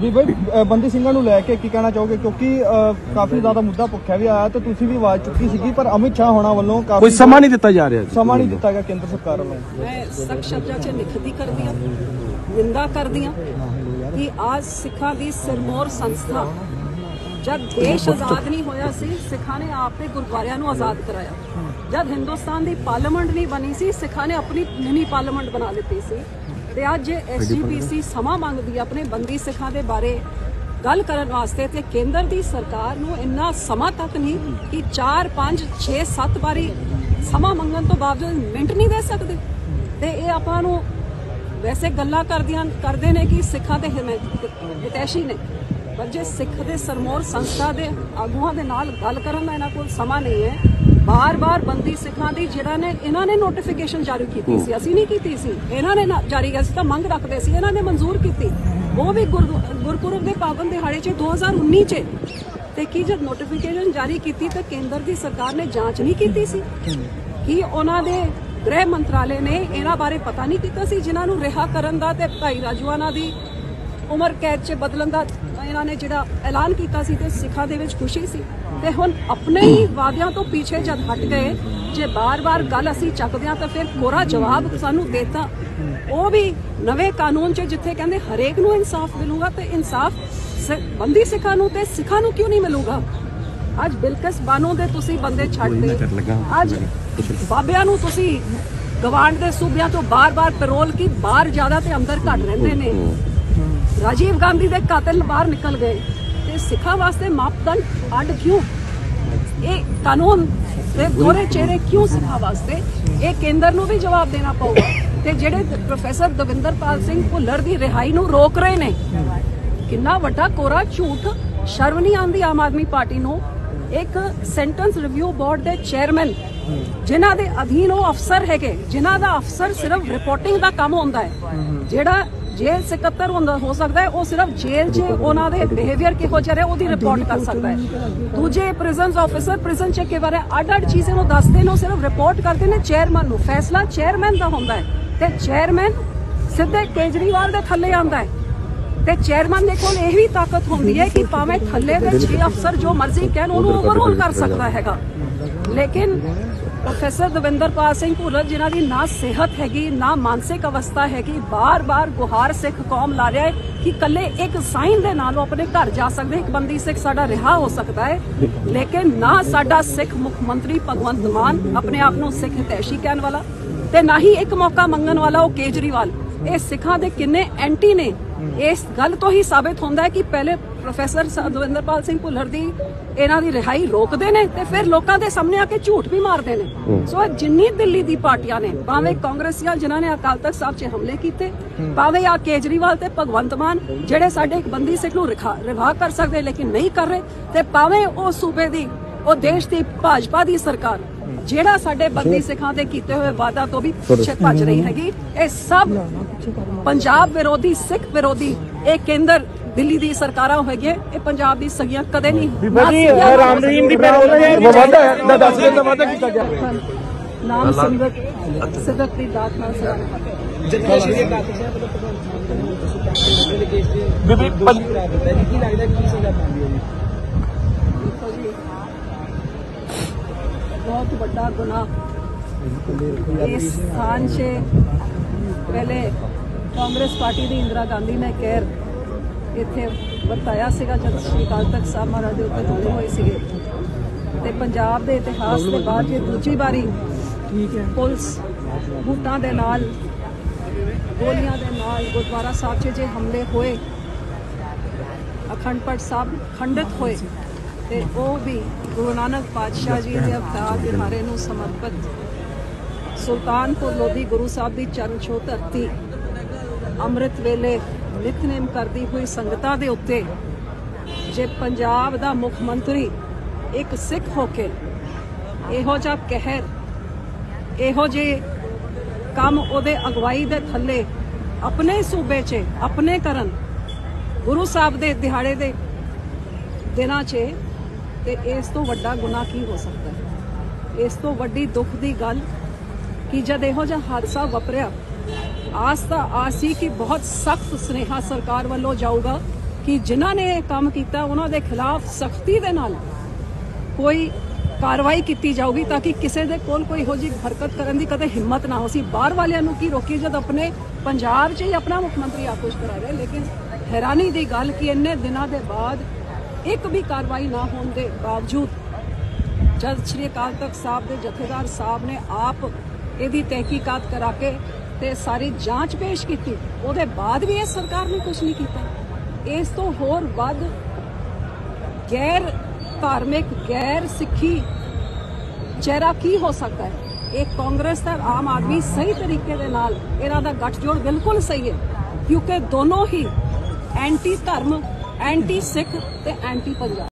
जी भाई बंदी ਸਿੰਘਾਂ ਨੂੰ ਲੈ ਕੇ ਕੀ ਕਹਿਣਾ ਚਾਹੋਗੇ क्योंकि काफी ज्यादा मुद्दा ਭੁੱਖਿਆ भी आया तो ਤੁਸੀਂ भी आवाज चुकी सी पर अमित शाह होना वालों काफी कोई समा नहीं दिता जा रहा समा नहीं दिता गया केंद्र सरकार वालों मैं सख्त शब्दां च निखदी करदी हां निंदा करदी हां कि आज सिखां दी सिरमौर संस्था जब देश आजाद नहीं होया सी सिखां ने आपे गुरुद्वारियां नूं आजाद कराया जब हिंदुस्तान दी पार्लीमेंट नहीं बनी सी सिखां ने अपनी मिनी पार्लीमेंट बना लीती सी ਤੇ ਅੱਜ SGPC ਸਮਾਂ ਮੰਗਦੀ ਹੈ ਆਪਣੇ ਬੰਦੀ ਸਿੱਖਾਂ ਦੇ ਬਾਰੇ ਗੱਲ ਕਰਨ ਵਾਸਤੇ ਤੇ ਕੇਂਦਰ ਦੀ ਸਰਕਾਰ ਨੂੰ ਇੰਨਾ ਸਮਾਂ ਤੱਕ ਨਹੀਂ ਕਿ 4 5 6 7 ਵਾਰੀ ਸਮਾਂ ਮੰਗਣ ਤੋਂ ਬਾਵਜੂਦ ਮਿੰਟ ਨਹੀਂ ਦੇ ਸਕਦੇ ਤੇ ਇਹ ਆਪਾਂ ਨੂੰ ਵੈਸੇ ਗੱਲਾਂ ਕਰਦੇ ਨੇ ਕਿ ਸਿੱਖਾਂ ਦੇ ਹਿਤੈਸ਼ੀ ਨੇ ਪਰ ਜੇ ਸਿੱਖ ਦੇ ਸਰਮੌਰ ਸੰਸਥਾ ਦੇ ਆਗੂਆਂ ਦੇ ਨਾਲ ਗੱਲ ਕਰਨ ਦਾ ਇਹਨਾਂ ਕੋਲ ਸਮਾਂ ਨਹੀਂ ਹੈ बार बंदी सिखां दी जिहड़ा ने इन्हां ने नोटिफिकेशन जारी की सी असीं नहीं की सी इन्हां ने जारी की तां मंग रखदे सी इन्हां ने मंजूर की वो भी गुरपुरब दे पावन दिहाड़े च 2019 च ते की जब नोटिफिकेशन जारी की तो केंद्र की सरकार ने जांच नहीं की सी कि उन्हां दे गृह मंत्रालय ने इन्हां बारे पता नहीं कीता सी जिन्हां नूं रिहा करन दा ते भाई राजवाना दी उम्र कैद च बदलन दा इन्हां ने जिहड़ा ऐलान कीता सी ते सिखां दे विच खुशी सी ਤੇ ਹੁਣ ਆਪਣੇ ਹੀ ਵਾਅਦਿਆਂ ਤੋਂ ਪਿੱਛੇ ਜਦ ਹਟ ਗਏ ਜੇ ਬਾਰ-ਬਾਰ ਗੱਲ ਅਸੀਂ ਚੱਕਦੇ ਆ ਤਾਂ ਫਿਰ ਕੋਰਾ ਜਵਾਬ ਸਾਨੂੰ ਦੇਤਾ ਉਹ ਵੀ ਨਵੇਂ ਕਾਨੂੰਨ 'ਚ ਜਿੱਥੇ ਕਹਿੰਦੇ ਹਰੇਕ ਨੂੰ ਇਨਸਾਫ ਮਿਲੂਗਾ ਤੇ ਇਨਸਾਫ ਬੰਦੀ ਸਿੱਖਾਂ ਨੂੰ ਤੇ ਸਿੱਖਾਂ ਨੂੰ ਕਿਉਂ ਨਹੀਂ ਮਿਲੂਗਾ ਅੱਜ ਬਿਲਕਿਸ ਬਾਨੋ ਦੇ ਤੁਸੀਂ ਬੰਦੇ ਛੱਡਦੇ ਅੱਜ ਬਾਬਿਆਂ ਨੂੰ ਤੁਸੀਂ ਗਵਾਂਡ ਦੇ ਸੂਬਿਆਂ ਤੋਂ ਬਾਰ-ਬਾਰ ਪੈਰੋਲ ਕੀ ਬਾਹਰ ਜ਼ਿਆਦਾ ਤੇ ਅੰਦਰ ਘੱਟ ਰਹਿੰਦੇ ਨੇ ਰਾਜੀਵ ਗਾਂਧੀ ਦੇ ਕਾਤਲ ਬਾਹਰ ਨਿਕਲ ਗਏ ਤੇ ਸਿੱਖਾਂ ਵਾਸਤੇ ਮਾਪਦੰਡ ਅੱਡ ਕਿਉਂ ਇਹ ਕਾਨੂੰਨ ਦੇ ਦੋਹਰੇ ਚਿਹਰੇ ਕਿਉਂ ਸਿੱਖਾਂ ਵਾਸਤੇ ਇਹ ਕੇਂਦਰ ਨੂੰ ਵੀ ਜਵਾਬ ਦੇਣਾ ਪਊਗਾ ਤੇ ਜਿਹੜੇ ਪ੍ਰੋਫੈਸਰ ਦਵਿੰਦਰਪਾਲ ਸਿੰਘ ਭੁੱਲਰ ਦੀ ਰਿਹਾਈ ਨੂੰ ਰੋਕ ਰਹੇ ਨੇ ਕਿੰਨਾ ਵੱਡਾ ਕੋਰਾ ਝੂਠ ਸ਼ਰਮ ਨਹੀਂ ਆਉਂਦੀ ਆਮ ਆਦਮੀ ਪਾਰਟੀ ਨੂੰ ਇੱਕ ਸੈਂਟੈਂਸ ਰਿਵਿਊ ਬੋਰਡ ਦੇ ਚੇਅਰਮੈਨ ਜਿਨ੍ਹਾਂ ਦੇ ਅਧੀਨ ਉਹ ਅਫਸਰ ਹੈਗੇ ਜਿਨ੍ਹਾਂ ਦਾ ਅਫਸਰ ਸਿਰਫ ਰਿਪੋਰਟਿੰਗ ਦਾ ਕੰਮ ਹੁੰਦਾ ਹੈ ਜਿਹੜਾ जेल सकत्तर हो सकता है वो सिर्फ जेल च उन्होंने बिहेवियर किहो जिहा है उसकी रिपोर्ट कर सकता है दूजे प्रिजन ऑफिसर प्रिजन चेक के बारे अड चीज़ें दसते हैं सिर्फ रिपोर्ट करते हैं चेयरमैन फैसला चेयरमैन का होंदा है ते चेयरमैन सीधे केजरीवाल के थले आंदा है ते चेयरमैन दे कोल यह भी ताकत होंदी है कि भावें थले दे 6 अफसर जो मर्जी कहन उन्होंने ओवरऑल कर सकता है लेकिन प्रोफेसर दविंदरपाल सिंह भुल्लर जिन्हां दी ना सेहत हैगी ना मानसिक अवस्था हैगी बार गुहार सिख कौम ला रहा है कि कल्ले एक साइन दे नाल अपने घर जा सकते एक बंदी सिख साडा रिहा हो सकता है लेकिन ना साडा सिख मुख मंत्री भगवंत मान अपने आप नूं सिख हितैषी कहण वाला ते ना ही एक मौका मंगण वाला वो केजरीवाल ये सिखां दे किन्ने एंटी ने इस गल तो ही साबित होंदा है कि पहले प्रोफेसर दविंदरपाल सिंह भुल्लर दी इन्हां दी रिहाई रोकदे ने ते फिर लोकां दे सामने आके झूठ भी मारदे ने सो जिन्नी दिल्ली दी पार्टियां ने भावें कांग्रेसियां जिन्हां ने अकाल तख्त साहब च हमले कीते भावें आ केजरीवाल ते भगवंत मान जेड़े साडे एक बंदी सिख नूं रिहा कर सकदे लेकिन नहीं कर रहे ते भावें ओ सूबे दी ओ देश दी भाजपा दी सरकार ਜਿਹੜਾ ਸਾਡੇ ਬੰਦੀ ਸਿੱਖਾਂ ਦੇ ਕੀਤੇ ਹੋਏ ਵਾਅਦਾ ਤੋਂ ਵੀ ਪਿੱਛੇ ਭੱਜ ਰਹੀ ਹੈਗੀ ਇਹ ਸਭ ਪੰਜਾਬ ਵਿਰੋਧੀ ਸਿੱਖ ਵਿਰੋਧੀ ਇਹ ਕੇਂਦਰ ਦਿੱਲੀ ਦੀ ਸਰਕਾਰਾਂ ਹੋਏਗੀ ਇਹ ਪੰਜਾਬ ਦੀ ਸਗੀਆਂ ਕਦੇ ਨਹੀਂ ਰਾਮ ਰਹੀਮ ਦੀ ਵਾਅਦਾ 10 ਦਿਨ ਦਾ ਵਾਅਦਾ ਕੀਤਾ ਗਿਆ ਨਾਮ ਸਿਦਕ ਦੀ ਦਾਤ ਨਾਲ बहुत बड़ा गुनाह इस स्थान से पहले कांग्रेस पार्टी की इंदिरा गांधी ने कहर इत्थे बताया सीगा जब श्री अकाल तख्त साहब महाराज के उत्ते जुड़े हुए सीगे ते पंजाब के इतिहास के बाद ये दूजी बारी पुलिस बूटां दे नाल गोलियां दे नाल गुरुद्वारा साहब च जे हमले होए अखंड पाठ साहब खंडित होए ते वो भी गुरु नानक पातशाह जी के अवतार दिहाड़े नूं समर्पित सुल्तानपुर लोधी गुरु साहब की चरण छो धरती अमृत वेले नितनेम करती हुई संगतां दे उत्ते जे पंजाब दा मुख मंत्री एक सिख होके इहो जिहा कहर इहो जे काम ओदे अगवाई दे थले अपने सूबे च अपने करन गुरु साहब दे दिहाड़े दे दिनां च ते इस तो वड्डा गुनाह की हो सकता है इस तो वड्डी दुख दी गल कि जब इहो जिहा हादसा वापरिया आस तां आस सी कि बहुत सख्त सुनेहा सरकार वालों जाऊगा ਕਿ ਜਿਨ੍ਹਾਂ ਨੇ ਇਹ ਕੰਮ ਕੀਤਾ ਉਹਨਾਂ ਦੇ ਖਿਲਾਫ ਸਖਤੀ ਦੇ ਨਾਲ ਕੋਈ ਕਾਰਵਾਈ ਕੀਤੀ ਜਾਊਗੀ ਤਾਂ ਕਿ ਕਿਸੇ ਦੇ ਕੋਲ ਕੋਈ ਇਹੋ ਜਿਹੀ ਹਰਕਤ ਕਰਨ ਦੀ ਕਦੇ ਹਿੰਮਤ ਨਾ ਹੋ। ਸੀ ਬਾਹਰ ਵਾਲਿਆਂ ਨੂੰ ਕੀ ਰੋਕੀ ਜਦ ਆਪਣੇ ਪੰਜਾਬ 'ਚ ਹੀ ਆਪਣਾ ਮੁੱਖ ਮੰਤਰੀ ਆਕੋਸ਼ ਕਰਾ ਰਿਹਾ। ਲੇਕਿਨ ਹੈਰਾਨੀ ਦੀ ਗੱਲ ਕਿ ਇੰਨੇ ਦਿਨਾਂ ਦੇ ਬਾਅਦ ਇੱਕ ਵੀ ਕਾਰਵਾਈ ਨਾ ਹੋਣ ਦੇ ਬਾਵਜੂਦ ਜਦ ਸ਼੍ਰੀ ਅਕਾਲ ਤਖਤ ਸਾਹਿਬ ਦੇ ਜਥੇਦਾਰ ਸਾਹਿਬ ਨੇ ਆਪ ਇਹਦੀ ਤਹਿਕੀਕਾਤ ਕਰਾ ਕੇ ਤੇ ਸਾਰੀ ਜਾਂਚ ਪੇਸ਼ ਕੀਤੀ, ਉਹਦੇ ਬਾਅਦ ਵੀ ਇਹ ਸਰਕਾਰ ਨੇ ਕੁਝ ਨਹੀਂ ਕੀਤਾ। ਇਸ ਤੋਂ ਹੋਰ ਵੱਧ ਗੈਰ ਧਾਰਮਿਕ ਗੈਰ ਸਿੱਖੀ ਚਿਹਰਾ ਕੀ ਹੋ ਸਕਦਾ ਹੈ। ਇਹ ਕਾਂਗਰਸ ਤੇ ਆਮ ਆਦਮੀ ਸਹੀ ਤਰੀਕੇ ਦੇ ਨਾਲ ਇਹਨਾਂ ਦਾ ਗੱਠਜੋੜ ਬਿਲਕੁਲ ਸਹੀ ਹੈ, ਕਿਉਂਕਿ ਦੋਨੋਂ ਹੀ ਐਂਟੀ ਧਰਮ, ਐਂਟੀ ਸਿੱਖ ਤੇ ਐਂਟੀ ਪੰਜਾਬ।